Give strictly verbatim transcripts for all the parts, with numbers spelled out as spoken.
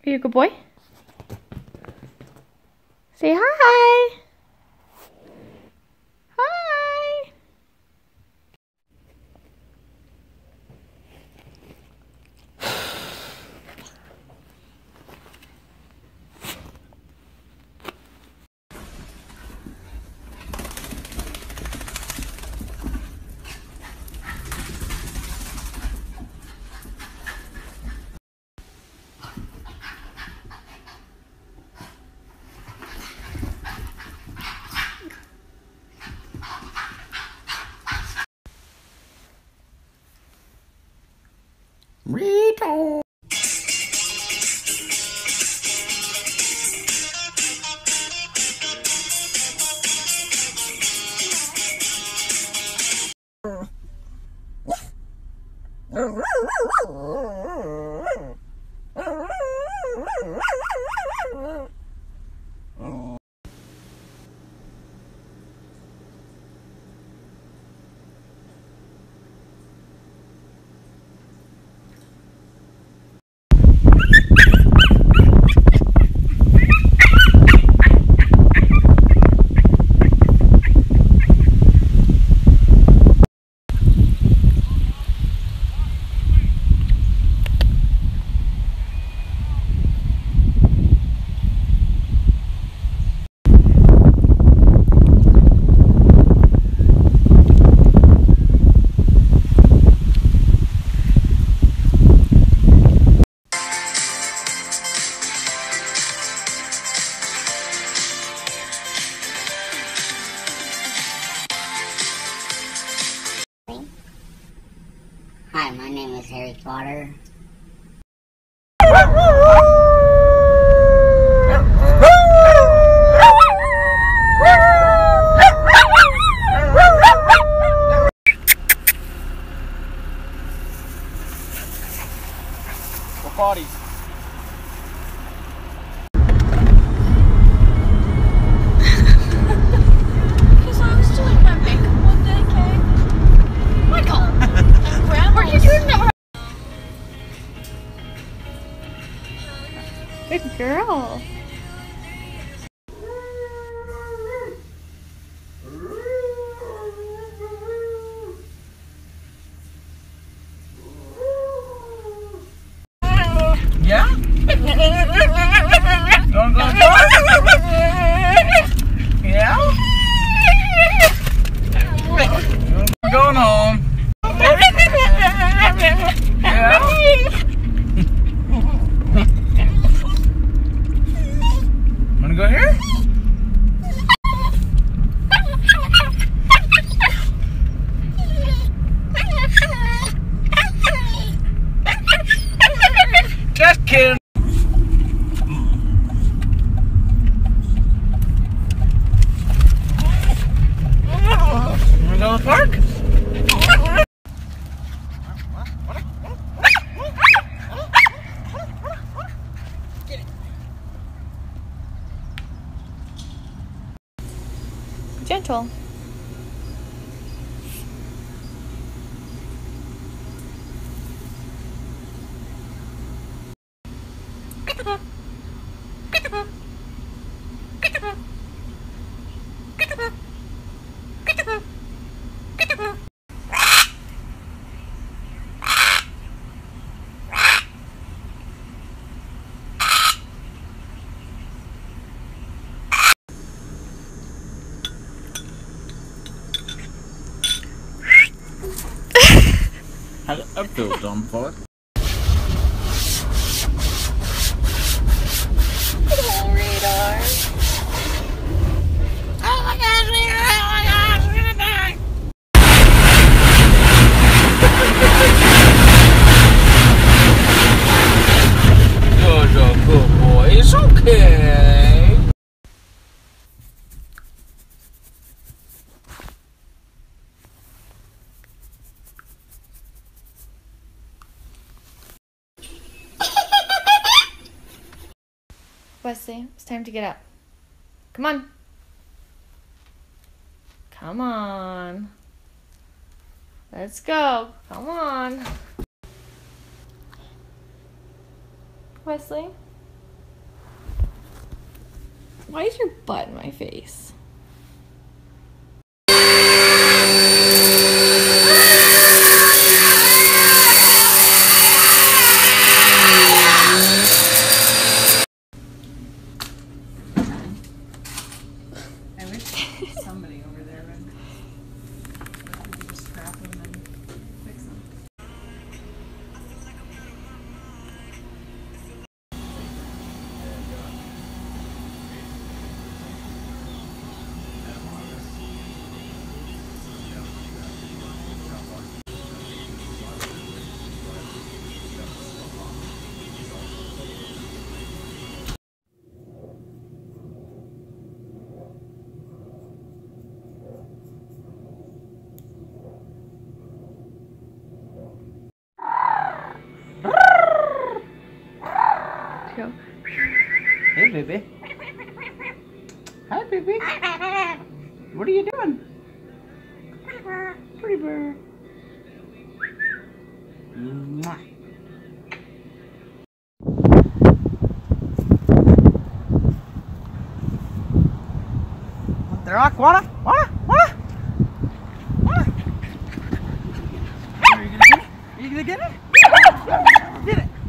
Are you a good boy? Say hi. Hi. Rito. Hi, my name is Harry Potter. What parties? Because I was doing my makeup one day, okay? Michael! And Grandma, what are you doing that? Good girl. Yeah? You wanna go to Yeah? We're going home. Yeah? Wanna go here? Just kidding. Wanna go to the park? Gentle. How did I feel, dumb fuck? Oh, radar. Oh my gosh, Peter! Oh my gosh, we're gonna die! You're a good boy. It's okay. Wesley, it's time to get up. Come on. Come on. Let's go. Come on. Wesley, Why is your butt in my face? I wish somebody over there would just scrap them and fix them. Go. Hey, baby. Hi, baby. What are you doing? Pretty bird. Mwah. What the rock? Wanna? Wanna? Wanna? Wanna? Are you gonna get it? Are you gonna get it? Get it.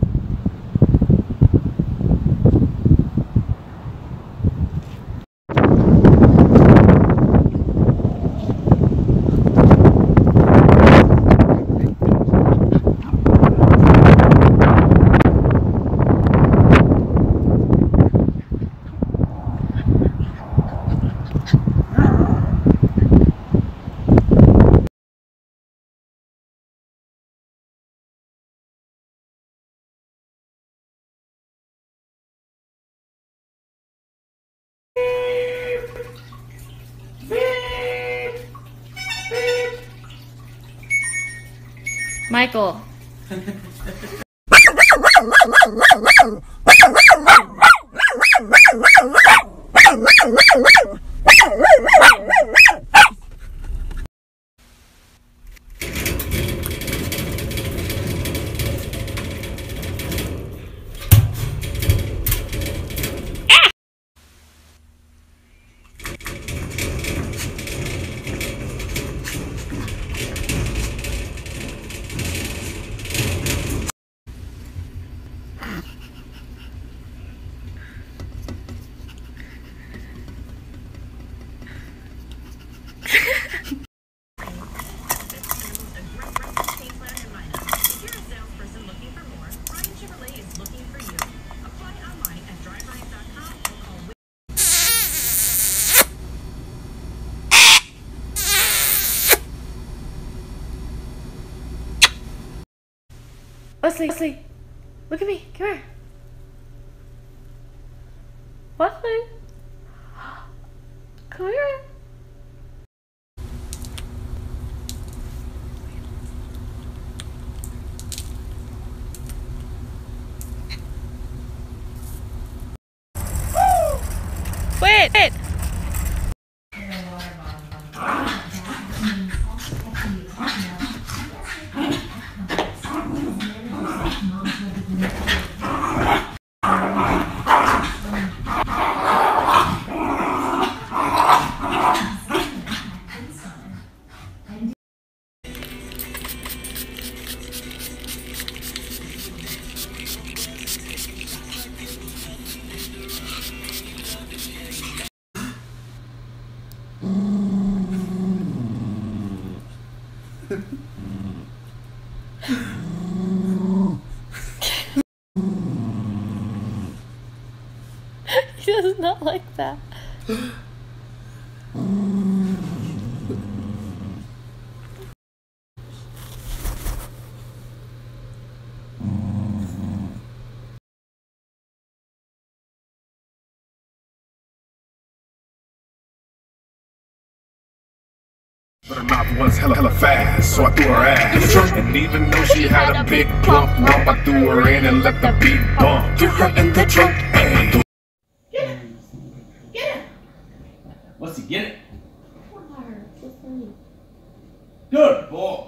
Michael. Wesley, Wesley, look at me. Come here. Wesley. Come here. Wait, wait. He does not like that. But her mouth was hella, hella fast, so I threw her ass. And even though she had a big plump lump, I threw her in and let the beat bump. Threw her in the trunk, ayy. Get it! Get it! What's he get it? Good boy.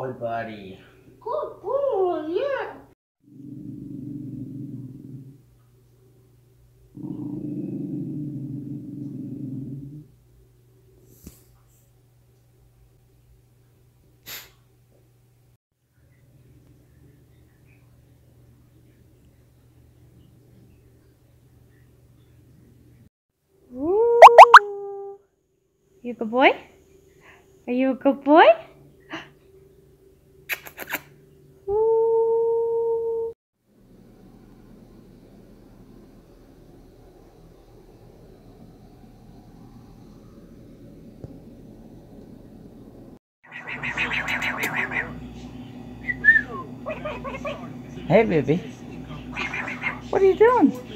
boy, buddy. Good boy, yeah. Ooh. You a good boy? Are you a good boy? Ooh. Hey, baby. What are you doing?